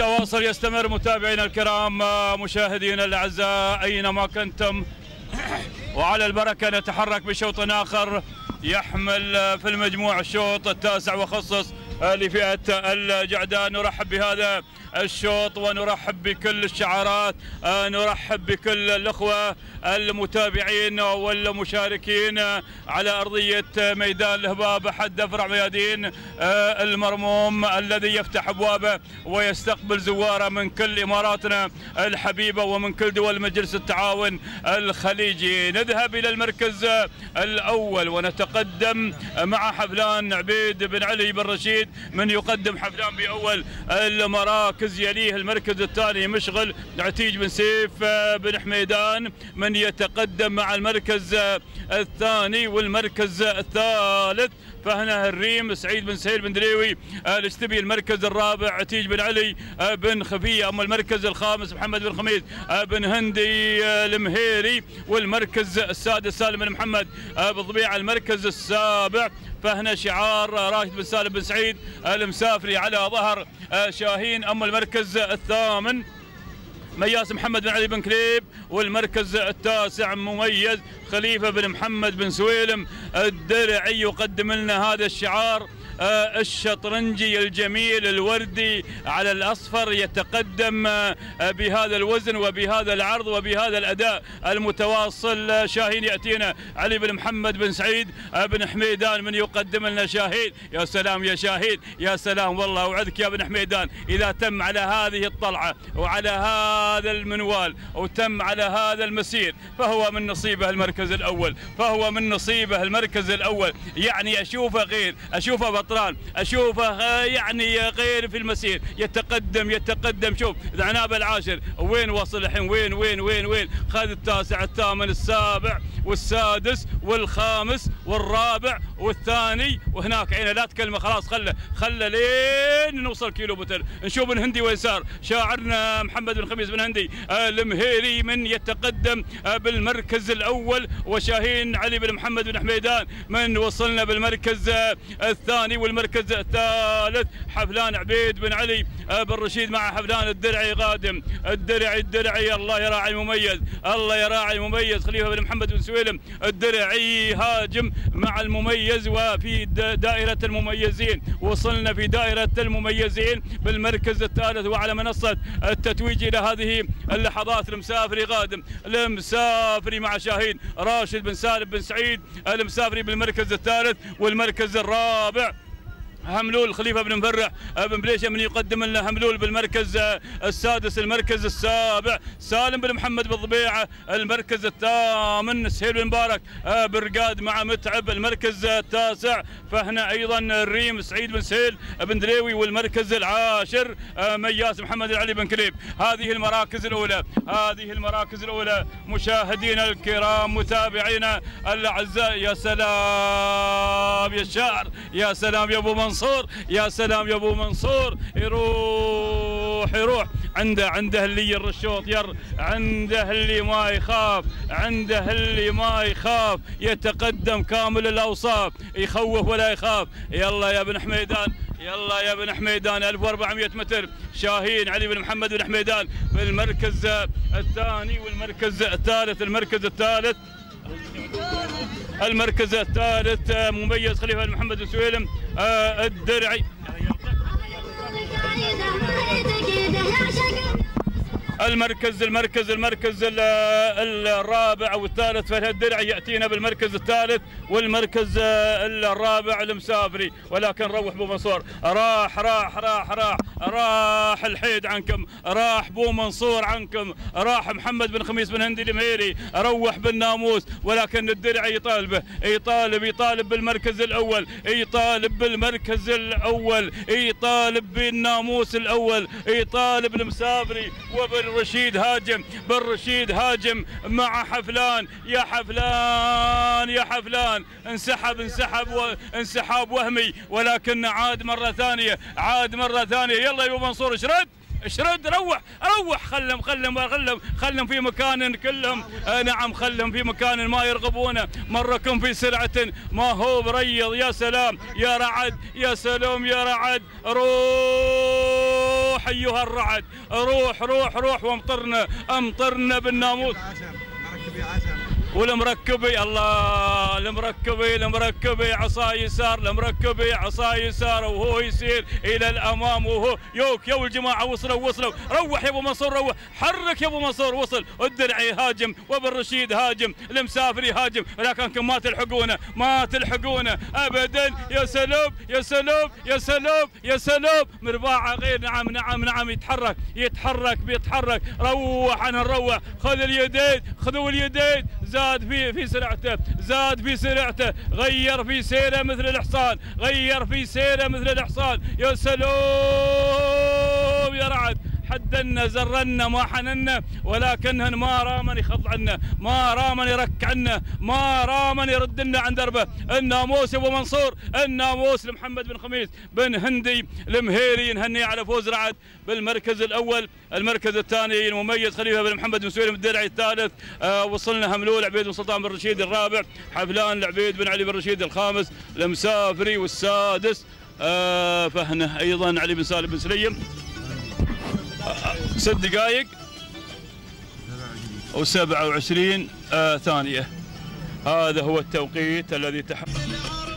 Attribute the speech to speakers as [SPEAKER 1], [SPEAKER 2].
[SPEAKER 1] التواصل يستمر متابعينا الكرام، مشاهدينا الاعزاء اينما كنتم، وعلى البركه نتحرك بشوط اخر يحمل في المجموع الشوط التاسع وخصص لفئه الجعدان. نرحب بهذا الشوط ونرحب بكل الشعارات، نرحب بكل الاخوه المتابعين والمشاركين على ارضيه ميدان الهباب احد افرع ميادين المرموم الذي يفتح ابوابه ويستقبل زواره من كل اماراتنا الحبيبه ومن كل دول مجلس التعاون الخليجي. نذهب الى المركز الاول ونتقدم مع حفلان عبيد بن علي بن رشيد من يقدم حفلان باول المراكز. يليه المركز الثاني مشغل عتيج بن سيف بن حميدان من يتقدم مع المركز الثاني. والمركز الثالث فهنا الريم سعيد بن سهيل بن دريوي الاشتبي. المركز الرابع عتيج بن علي بن خفيه. اما المركز الخامس محمد بن خميس بن هندي المهيري. والمركز السادس سالم بن محمد بالضبيعه. المركز السابع فهنا شعار راشد بن سالم بن سعيد المسافري على ظهر شاهين. اما المركز الثامن مياس محمد بن علي بن كليب. والمركز التاسع مميز خليفه بن محمد بن سويلم الدرعي يقدم لنا هذا الشعار الشطرنجي الجميل الوردي على الاصفر، يتقدم بهذا الوزن وبهذا العرض وبهذا الاداء المتواصل. شاهين ياتينا علي بن محمد بن سعيد بن حميدان من يقدم لنا شاهين. يا سلام يا شاهين، يا سلام والله اوعدك يا بن حميدان اذا تم على هذه الطلعه وعلى هذا المنوال وتم على هذا المسير فهو من نصيبه المركز الاول، فهو من نصيبه المركز الاول. يعني اشوفه غير، اشوفه بطران، اشوفه يعني غير في المسير، يتقدم. شوف العناب العاشر وين وصل الحين، وين خذ التاسع الثامن السابع والسادس والخامس والرابع والثاني. وهناك عينه لا تكلمه خلاص، خله لين نوصل كيلو متر. نشوف بن هندي ويسار شاعرنا محمد بن خميس بن هندي المهيري من يتقدم بالمركز الاول. وشاهين علي بن محمد بن حميدان من وصلنا بالمركز الثاني. والمركز الثالث حفلان عبيد بن علي بن رشيد مع حفلان الدرعي غادم. الدرعي الله يراعي المميز، الله يراعي المميز خليفه بن محمد بن سويلم الدرعي هاجم مع المميز. وفي دائره المميزين وصلنا في دائره المميزين بالمركز الثالث. وعلى منصه التتويج الى هذه اللحظات المسافري غادم، المسافري مع شاهين راشد بن سالم بن سعيد المسافري بالمركز الثالث. والمركز الرابع هملول خليفه بن مفرح بن بليشه من يقدم لنا هملول بالمركز السادس. المركز السابع سالم بن محمد بالضبيعه. المركز الثامن سهيل بن مبارك برقاد مع متعب. المركز التاسع فهنا ايضا الريم سعيد بن سهيل بن دريوي. والمركز العاشر مياس محمد علي بن كليب. هذه المراكز الاولى مشاهدينا الكرام متابعينا الاعزاء. يا سلام يا الشاعر، يا سلام يا ابو منصور، يا سلام يا ابو منصور. يروح عنده اللي الرشوط عنده اللي ما يخاف، يتقدم كامل الاوصاف، يخوف ولا يخاف. يلا يا بن حميدان، يلا يا بن حميدان 1400 متر. شاهين علي بن محمد بن حميدان في المركز الثاني. والمركز الثالث المركز الثالث مميز خليفه بن محمد بن سويلم الدرعي. المركز الرابع والثالث فهد الدرعي ياتينا بالمركز الثالث. والمركز الرابع المسافري. ولكن روح بو منصور، راح الحيد عنكم، راح بو منصور عنكم، راح محمد بن خميس بن هندي المهيري، روح بالناموس. ولكن الدرعي يطالب بالمركز الاول، يطالب بالناموس الاول، يطالب المسافري. وبن رشيد هاجم مع حفلان. يا حفلان انسحاب وهمي، ولكن عاد مرة ثانية. يلا يا ابو منصور اشرد روح خلهم في مكان كلهم. نعم خلهم في مكان ما يرغبونه. مركم في سرعة ما هو بريض. يا سلام يا رعد، يا سلام يا رعد. روح روح ايها الرعد، روح روح روح وامطرنا، امطرنا بالناموس. والمركبي الله، المركبي عصا يسار، المركبي عصا يسار وهو يسير الى الامام وهو يوك يو الجماعه وصلوا. روح يا ابو منصور، روح حرك يا ابو منصور. وصل الدرعي هاجم وابو الرشيد هاجم، المسافري هاجم، ولكنكم ما تلحقونه ابدا. يا سلام مرباعه غير. نعم بيتحرك. روح عنها نروح. خذوا اليدين. زاد في سرعته، غير في سيره مثل الحصان. يا سلام يا رعد، حدنا زرنا ما حننا، ولكنهن ما رامن يخض عنا، ما رامن يرك عنا، ما رامن يرد لنا عن دربه. الناموس ابو منصور، الناموس لمحمد بن خميس بن هندي المهيري، نهني على فوز رعد بالمركز الاول. المركز الثاني المميز خليفه بن محمد بن سويلم الدرعي الثالث. وصلنا هملول عبيد بن سلطان بن رشيد الرابع، حفلان العبيد بن علي بن رشيد الخامس، المسافري والسادس. فهنه ايضا علي بن سالم بن سليم. 6 دقائق و27 ثانية. هذا هو التوقيت الذي تحقق.